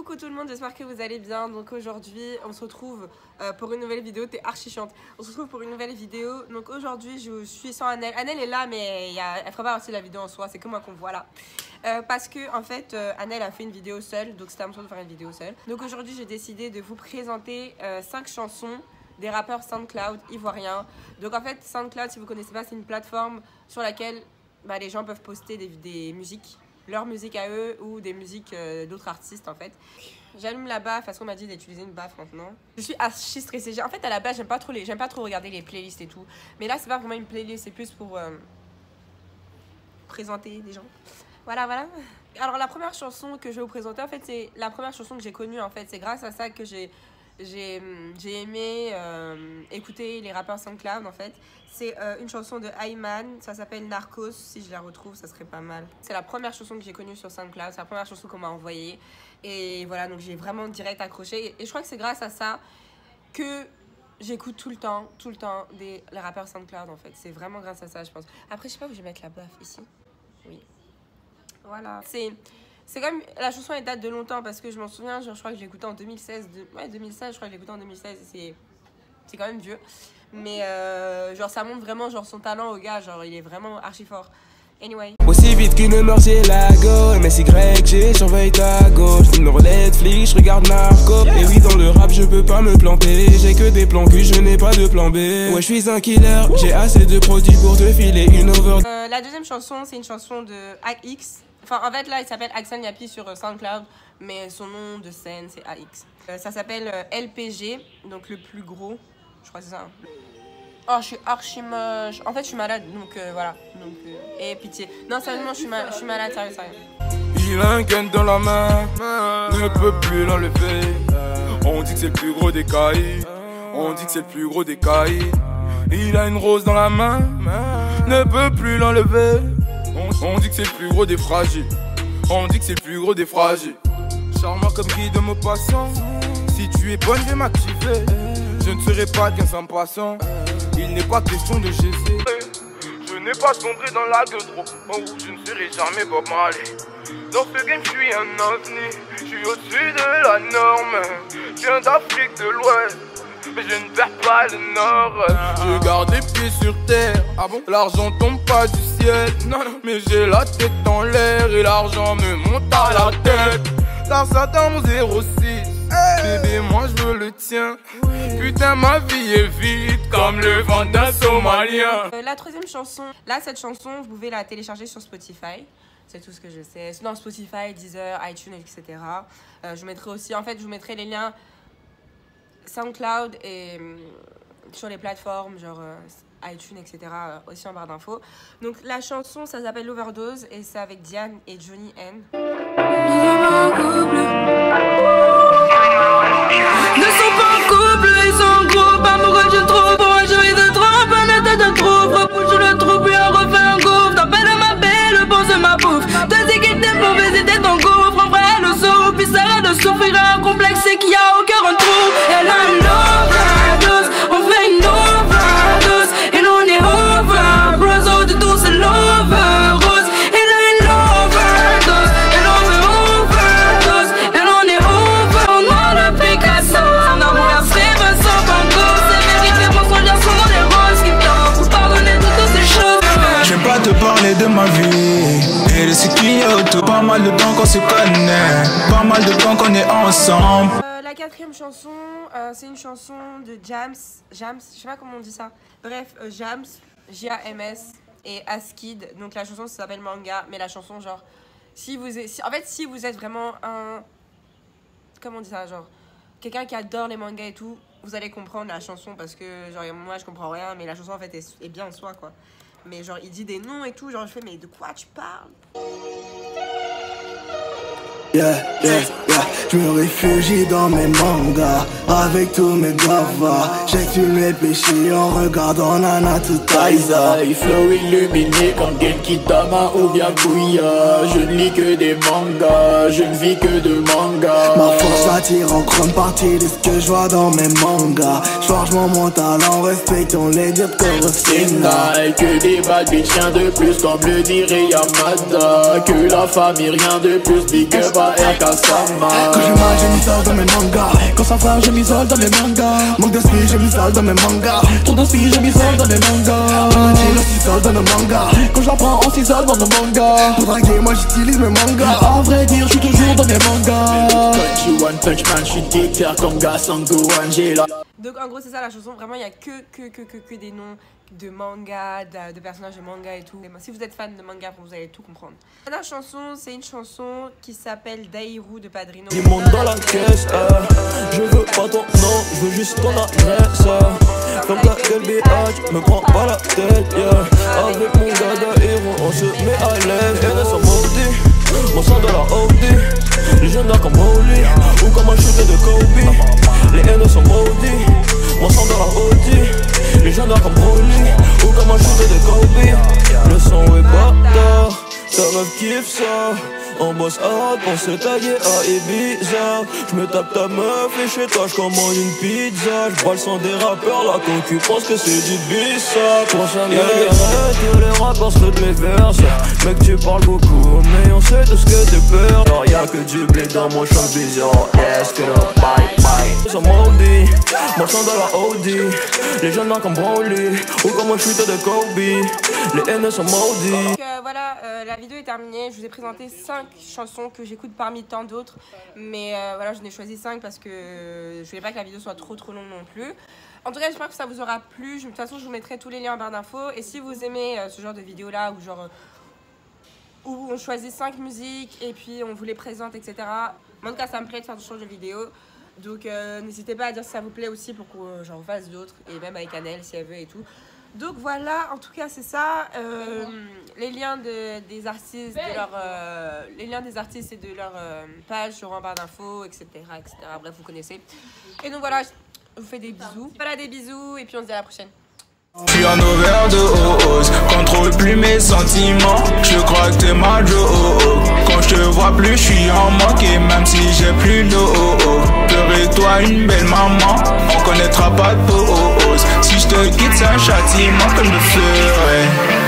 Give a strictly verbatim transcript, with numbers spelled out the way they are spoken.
Coucou tout le monde, j'espère que vous allez bien. Donc aujourd'hui on se retrouve euh, pour une nouvelle vidéo. T'es archi chiante. On se retrouve pour une nouvelle vidéo. Donc aujourd'hui je suis sans Annelle. Annelle est là mais y a, elle fera pas partie de la vidéo en soi. C'est que moi qu'on voit là euh, parce que en fait euh, Annelle a fait une vidéo seule. Donc c'était à mon tour de faire une vidéo seule. Donc aujourd'hui j'ai décidé de vous présenter euh, cinq chansons des rappeurs SoundCloud ivoiriens. Donc en fait SoundCloud, si vous connaissez pas, c'est une plateforme sur laquelle bah, les gens peuvent poster des, des musiques, leur musique à eux ou des musiques euh, d'autres artistes en fait. J'allume la baffe parce qu'on m'a dit d'utiliser une baffe maintenant. Je suis archi stressée. En fait à la base j'aime pas trop les, j'aime pas trop regarder les playlists et tout. Mais là c'est pas vraiment une playlist, c'est plus pour euh, présenter des gens. Voilà voilà. Alors la première chanson que je vais vous présenter en fait c'est la première chanson que j'ai connue en fait. C'est grâce à ça que j'ai j'ai aimé euh, écouter les rappeurs SoundCloud en fait. C'est euh, une chanson de Ayman, ça s'appelle Narcos. Si je la retrouve ça serait pas mal. C'est la première chanson que j'ai connue sur SoundCloud, c'est la première chanson qu'on m'a envoyée. Et voilà, donc j'ai vraiment direct accroché. Et je crois que c'est grâce à ça que j'écoute tout le temps, tout le temps des, les rappeurs SoundCloud en fait. C'est vraiment grâce à ça je pense. Après je sais pas où je vais mettre la baffe, ici. Oui. Voilà. C'est... C'est comme la chanson elle date de longtemps parce que je m'en souviens, genre, je crois que j'ai écouté en deux mille seize. De, ouais, deux mille seize, je crois que j'ai écouté en deux mille seize et c'est quand même vieux. Mais euh, genre ça montre vraiment genre son talent au gars, genre il est vraiment archi fort. Anyway. Aussi vite qu'une mort j'ai la go, M S Y G, j'envoie ta gauche. Film Netflix, je regarde Narco. Et oui dans le rap je peux pas me planter, j'ai que des plans cul, je n'ai pas de plan B. Ouais je suis un killer, j'ai assez de produits pour te filer une over. euh, La deuxième chanson c'est une chanson de A X. Enfin, en fait, là, il s'appelle Axel Yapi sur SoundCloud, mais son nom de scène, c'est A X. Euh, ça s'appelle euh, L P G, donc le plus gros. Je crois que c'est ça. Oh, je suis archi moche. En fait, je suis malade, donc euh, voilà. Donc, euh... Et pitié. Non, sérieusement, je suis, ma... je suis malade, sérieux, sérieux. Il a un gun dans la main, ne peut plus l'enlever. On dit que c'est le plus gros des cailles. On dit que c'est le plus gros des cailles. Il a une rose dans la main, ne peut plus l'enlever. On dit que c'est le plus gros des fragiles. On dit que c'est le plus gros des fragiles. Charmant comme guide de mon passant. Si tu es bonne, viens m'activer. Je ne serai pas qu'un sans passant. Il n'est pas question de gésser. Je n'ai pas sombré dans la gueule trop. Oh, je ne serai jamais Bob Marley. Dans ce game, je suis un ovni. Je suis au-dessus de la norme. Je viens d'Afrique de l'Ouest. Mais je ne perds pas le nord. Je garde les pieds sur terre. Ah bon? L'argent tombe pas du ciel. Non, non. Mais j'ai la tête en l'air et l'argent me monte à la tête. Car Satan mon zéro six. Hey. Bébé moi je veux le tien. Oui. Putain ma vie est vide comme le vent d'un Somalien. euh, La troisième chanson. Là cette chanson vous pouvez la télécharger sur Spotify. C'est tout ce que je sais. Dans Spotify, Deezer, iTunes, et cetera. euh, Je vous mettrai aussi, en fait je vous mettrai les liens SoundCloud et euh, sur les plateformes genre euh, iTunes, et cetera euh, aussi en barre d'infos. Donc la chanson ça s'appelle Overdose et c'est avec Diane et Johnny N. Ne sont pas en couple, ils sont en groupe. Amoureux je trouve, pour un jour de trop. Bonne tête de trouve, repousse le trou, puis on refait un gouffre. T'appelles ma belle, bon c'est ma bouffe. T'as dit qu'il était mauvais, c'était ton gouffre. En vrai le saut, puis ça arrête de souffrir. Un complexe c'est qu'il y a au cœur un trou. Elle a une overdose, on fait une overdose. Et nous on est over, bros, de tout c'est l'overrose. Elle a une overdose, elle en veut overdose. Elle en est over, on a le Picasso. Son amour la serait sans banco. C'est vérité, mensonges sont dans les roses. Qui t'en pour pardonner de toutes ces choses. J'aime pas te parler de ma vie et de ce qu'il y a autour. Pas mal de temps qu'on se connaît, pas mal de temps qu'on est ensemble. Euh, la quatrième chanson, euh, c'est une chanson de Jams, Jams, je sais pas comment on dit ça. Bref, euh, Jams, J A M S et Askid. Donc la chanson ça s'appelle Manga, mais la chanson genre, si vous êtes, si, en fait si vous êtes vraiment un, comment on dit ça, genre, quelqu'un qui adore les mangas et tout, vous allez comprendre la chanson parce que genre moi je comprends rien, mais la chanson en fait est, est bien en soi quoi. Mais genre il dit des noms et tout, genre je fais mais de quoi tu parles? Yeah, yeah, yeah. Je me réfugie dans mes mangas avec tous mes gavas. J'exhume mes péchés en regardant Nanatsu Taisa. Flow illuminé comme Genkidama ou bien Kuya. Je ne lis que des mangas, je ne vis que de mangas. Ma force mentir en grande partie de ce que je vois dans mes mangas. J'forge mon mental en respectant les dieux de Korosinga. Et que des bad bitch, rien de plus comme le dirait Yamada. Que la famille, rien de plus, big up à R K Sama. Quand j'ai mal, j'ai mis ça dans mes mangas. Quand ça va, j'ai mis ça dans mes mangas. Manque d'esprit, j'ai mis ça dans mes mangas. Trop d'inspire, j'ai mis ça dans mes mangas. On m'a dit le sisal dans nos mangas. Quand je la prends en sisal dans nos mangas. Pour draguer, moi j'utilise mes mangas. À vrai dire, je suis toujours dans mes mangas. Punch one punch man, je suis dictateur comme Gasango Angela. Donc en gros c'est ça la chanson, vraiment il n'y a que, que, que, que, que des noms de manga, de, de personnages de manga et tout. Et si vous êtes fan de manga, vous allez tout comprendre. La chanson, c'est une chanson qui s'appelle Dairu de Padrino. Il monte dans la caisse, euh, je veux pas ton nom, je veux juste ton adresse. Euh, comme ta gueule B H, me prends pas la tête, yeah. Avec mon gars Dairu, on se met à l'aise. N S en maudit, mon sang dans la O D. Les jeunes là comme Holy, ou comme un shooter de Kobe. Les N sont maudits, mon sang dans la O D. Les jeunes là comme Broly, ou comme un shooter de Kobe. Le son est bâtard, ta meuf kiffe ça. On bosse hard pour se taguer à Ibiza. J'me tape ta meuf et chez toi j'commande une pizza. J'bois le sang des rappeurs, la concu pense que c'est du bissa. Pour jamais arrête, tous les rappeurs se de mes verses. Mec tu parles beaucoup, mais on sait tout ce que t'es peur. Non y'a que du blé dans mon champ de vision. Yes, que le bye bye. Ils sont maudits, mon sang dans la O D. Les jeunes là comme Broly, ou comme un shooter de Kobe. Les N sont maudits. Donc euh, voilà, euh, la vidéo est terminée. Je vous ai présenté cinq chansons que j'écoute parmi tant d'autres. Mais euh, voilà, j'en ai choisi cinq parce que je voulais pas que la vidéo soit trop trop longue non plus. En tout cas, j'espère que ça vous aura plu. De toute façon, je vous mettrai tous les liens en barre d'infos. Et si vous aimez euh, ce genre de vidéo là, où genre où on choisit cinq musiques et puis on vous les présente, et cetera. En tout cas, ça me plaît de faire ce genre de vidéo. Donc euh, n'hésitez pas à dire si ça vous plaît aussi pour que euh, j'en fasse d'autres. Et même avec Annelle si elle veut et tout. Donc voilà, en tout cas c'est ça, euh, les liens de, des artistes, de leur, euh, les liens des artistes et de leur euh, page seront en barre d'infos, et cetera, et cetera. Bref, vous connaissez. Et donc voilà, je vous fais des bisous. Voilà, des bisous et puis on se dit à la prochaine. Je suis en overdose, contrôle plus mes sentiments. Je crois que t'es mal Joe. Quand je te vois plus, je suis en manque. Et même si j'ai plus d'eau, pleurer-toi une belle maman. On connaîtra pas de pause. Si je te quitte, c'est un châtiment que je me ferai.